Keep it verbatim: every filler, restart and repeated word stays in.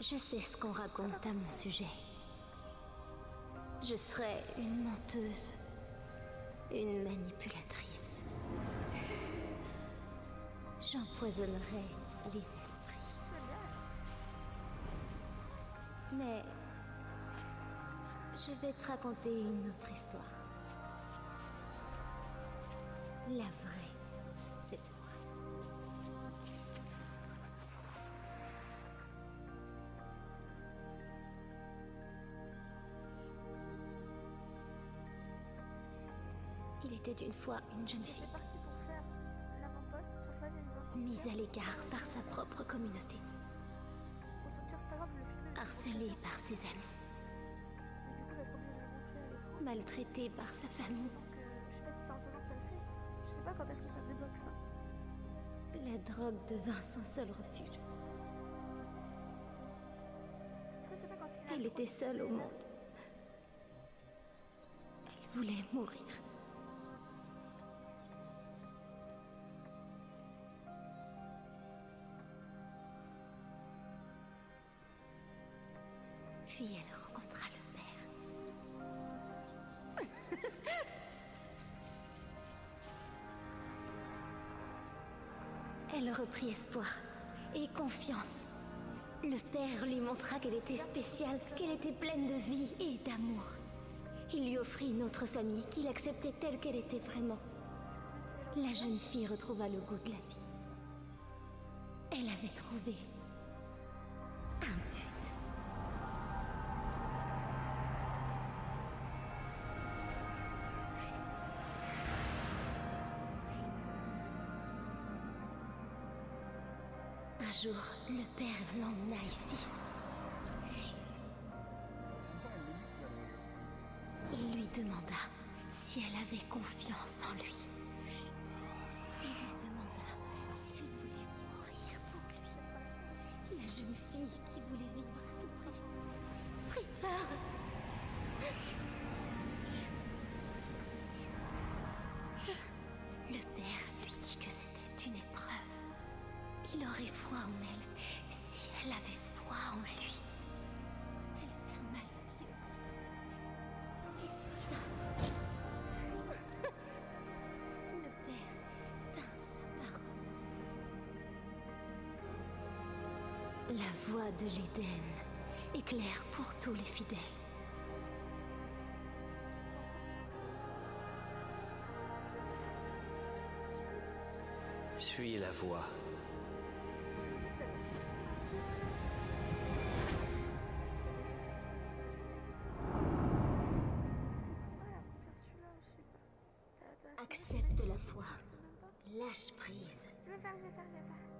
Je sais ce qu'on raconte à mon sujet. Je serais une menteuse, une manipulatrice. J'empoisonnerais les esprits. Mais je vais te raconter une autre histoire. La vraie, cette fois. Il était une fois une jeune fille, mise à l'écart par sa propre communauté, harcelée par ses amis, maltraitée par sa famille. La drogue devint son seul refuge. Elle était seule au monde. Elle voulait mourir. Puis elle rencontra le père. Elle reprit espoir et confiance. Le père lui montra qu'elle était spéciale, qu'elle était pleine de vie et d'amour. Il lui offrit une autre famille qu'il acceptait telle qu'elle était vraiment. La jeune fille retrouva le goût de la vie. Elle avait trouvé un but. Un jour, le père l'emmena ici. Il lui demanda si elle avait confiance en lui. Il lui demanda si elle voulait mourir pour lui. La jeune fille qui voulait vivre à tout prix prit peur. Le père lui dit que c'était une épreuve. Il aurait foi en elle si elle avait foi en lui. Elle ferma les yeux et soudain, le père tint sa parole. La voie de l'Éden éclaire pour tous les fidèles. Suis la voie. Accepte la foi. Lâche prise. Je vais faire, je vais faire, je vais faire.